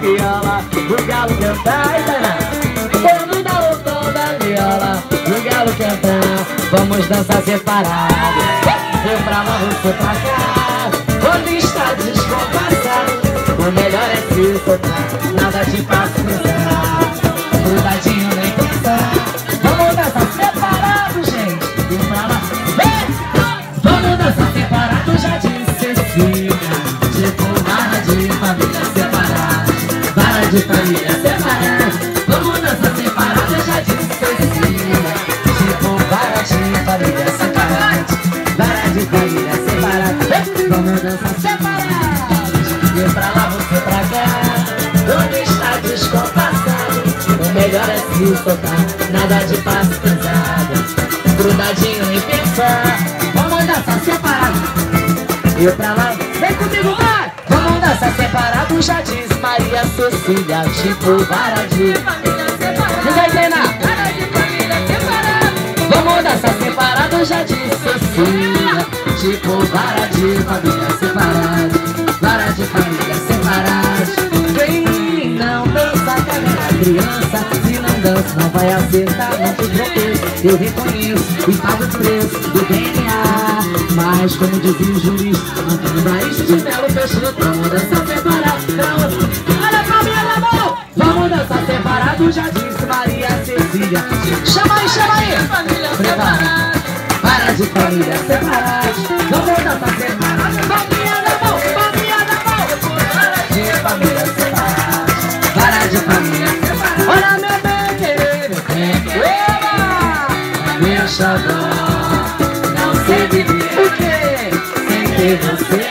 viola, o galo cantar e danar. Quando dá o tom da viola, o galo cantar, vamos dançar separado. Eu pra lá, você pra cá. Quando está descompassado, o melhor é se soltar, nada te faz pensar. Grudadinho nem pensar. Vamos dançar separado, gente. Eu pra lá, vamos dançar separado, já disse Cecília. Tipo vara de família separada, vara de família separada. Vamos dançar separado, já disse Cecília. Tipo vara de família separada, vara de família separada. Vamos dançar separados, eu pra lá, você pra cá. Quando está descompassado, o melhor é se soltar, nada de passo pesado. Grudadinho e pensar. Vamos dançar separado, eu pra lá, vem comigo, vai! Vamos dançar separado, já diz Maria Cecília. Tipo vara de família separada, ninguém tem nada. Vara de família separada. Vamos dançar separado, já diz Cecília. Tipo vara de família separada, vara de família separada. Quem não dança carrega criança, se não dança não vai acertar, não te tropeço. Eu reconheço e pago o preço do DNA. Mas como dizia o jurista, não tem raiz de belo fechado. Vamos dançar separado, olha pra minha mão. Vamos dançar separado, já disse Maria Cecília. Chama aí, família separada, para de família separada. Vamos dançar separado, família na mão, família na mão. Para de família separada, para de família separada. Olha meu bem querer, meu bem querer, meu xodó. Não sei viver o quê sem ter você.